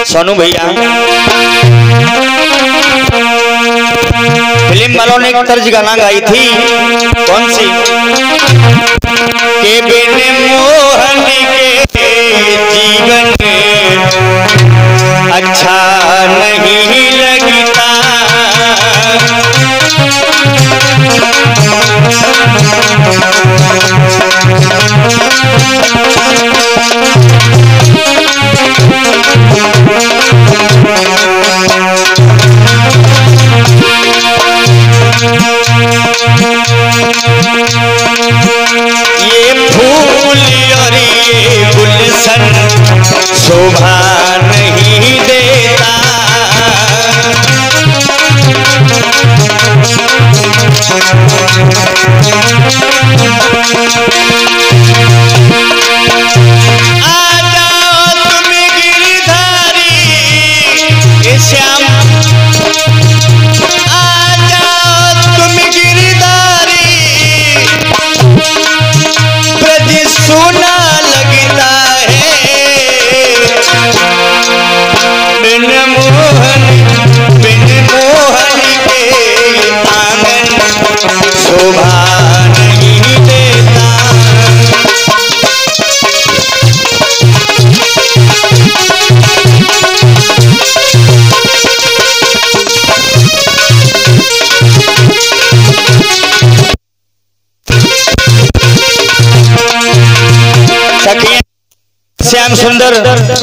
सोनू भैया फिल्म वालों ने एक तर्ज गाना गाई थी, कौन सी? के बिन मोहन के जीवन अच्छा नहीं लगता, ये फूल और ये गुलशन शोभा नहीं देता, आ जाओ तुम गिरधारी श्याम, आ जाओ तुम गिरधारी, ब्रज सोना लगता है, बिन मोहन के आंगन शोभा नहीं देता। श्याम सुंदर,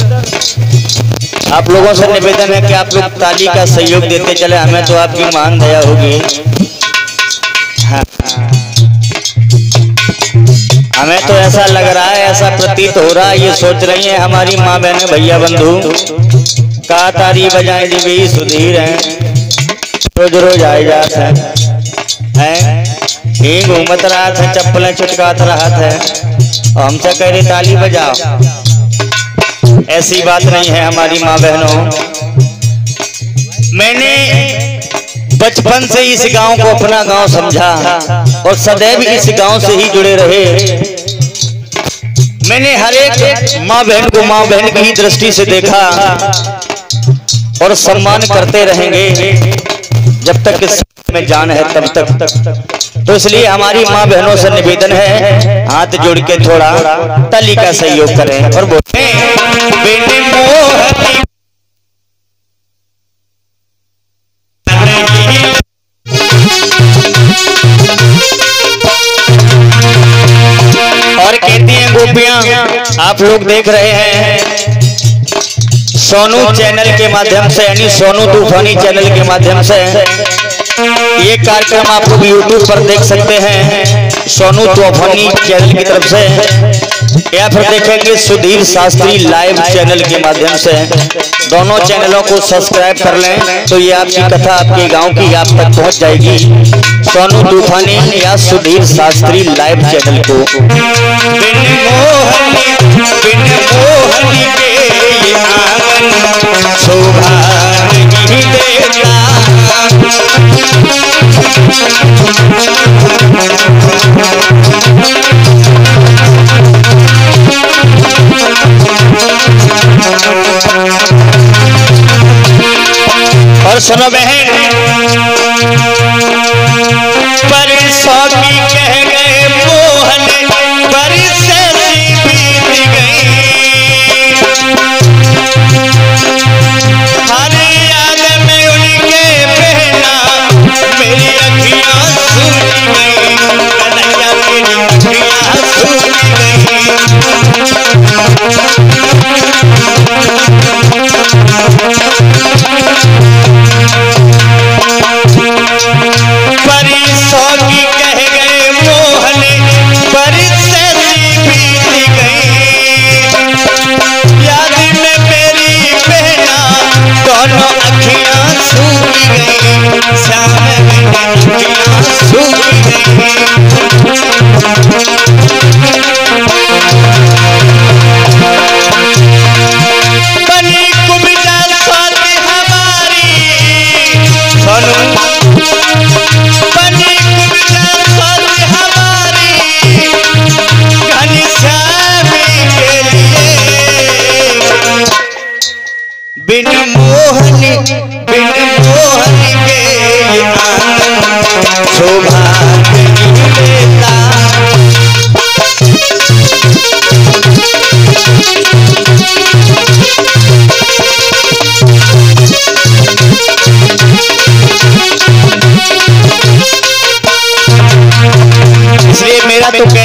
आप लोगों से निवेदन है कि आप लोग ताली का सहयोग देते चले, हमें तो आपकी मान दया होगी। हाँ। हमें तो ऐसा लग रहा है, ऐसा प्रतीत हो रहा है, ये सोच रही हैं हमारी माँ बहने भैया बंधु का तारी बजाए जी भी सुधीर हैं, रोज रोज आए जात हैं, ही घूमत रहा था, चप्पलें चुटकात रहा था, हमसे कह रही ताली बजाओ। ऐसी बात नहीं है हमारी माँ बहनों। मैंने बचपन से इस गांव को अपना गांव समझा और सदैव इस गांव से ही जुड़े रहे। मैंने हर एक माँ बहन को माँ बहन की ही दृष्टि से देखा और सम्मान करते रहेंगे जब तक इस में जान है तब तक। तो इसलिए हमारी माँ बहनों से निवेदन है, हाथ जोड़ के थोड़ा ताली का सहयोग करें और बोले बिन मोहन और कहती हैं गोपियां, आप लोग देख रहे हैं सोनू चैनल के माध्यम से, यानी सोनू तूफानी चैनल के माध्यम से ये कार्यक्रम आप लोग YouTube पर देख सकते हैं, सोनू तूफानी चैनल की तरफ से, या फिर देखेंगे सुधीर शास्त्री लाइव चैनल के माध्यम से। दोनों चैनलों को सब्सक्राइब कर लें तो ये आपकी कथा आपके गांव की आप तक पहुंच जाएगी, सोनू तूफानी या सुधीर शास्त्री लाइव चैनल को। बिन मोहन के ये आंगन शोभा नहीं देता, और सुनो बहन, परसों की कह गए मोहन, बरसे बीत गई, हर याद में उनके बहना मेरी अखियां सूख गई, कन्हैया मेरी अखियां सूख गई।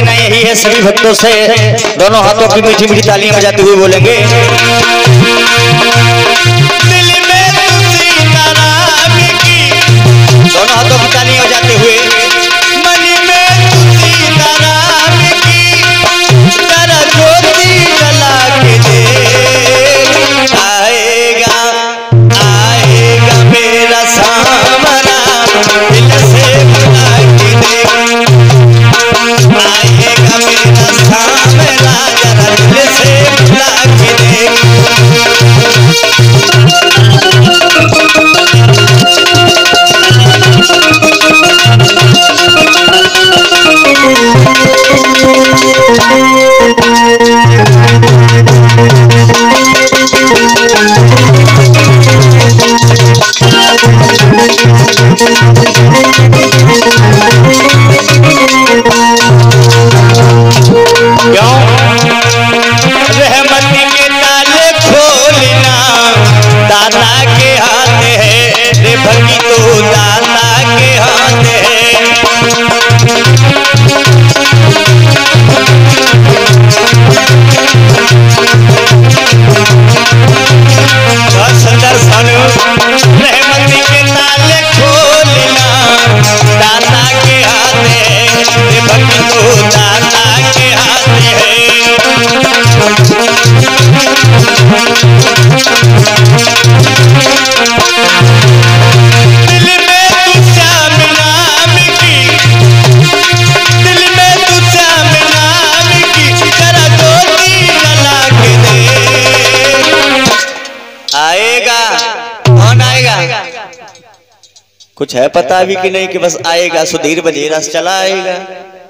कहना यही है सभी भक्तों से, दोनों हाथों की मीठी मीठी तालियां बजाते हुए बोलेंगे, दिल में तू सीताराम की, दोनों हाथों की तालियां बजाते हुए, मन में तू सीताराम की, जरा ज्योति जला के दे, आएगा आएगा मेरा सामना, दिल से बुला के दे, आएगा मेरा सामना, जरा दिल से बुला के दे। कुछ है पता भी कि नहीं कि बस आएगा, सुधीर बजेरा से चला आएगा।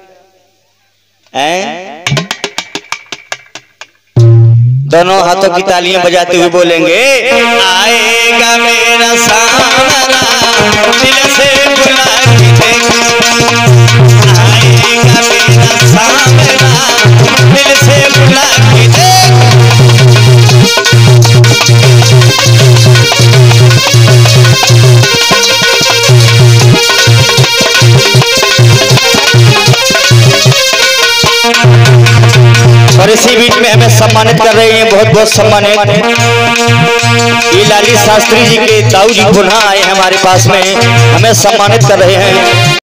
दोनों हाथों की तालियां बजाते हुए बोलेंगे, आएगा मेरा सामना, दिल से बुला के दे, आएगा मेरा सामना, दिल से बुला के दे। और इसी बीच में हमें सम्मानित कर रहे हैं, बहुत बहुत सम्मानित ये लाली शास्त्री जी के ताऊ जी पुनः आए हमारे पास में, हमें सम्मानित कर रहे हैं।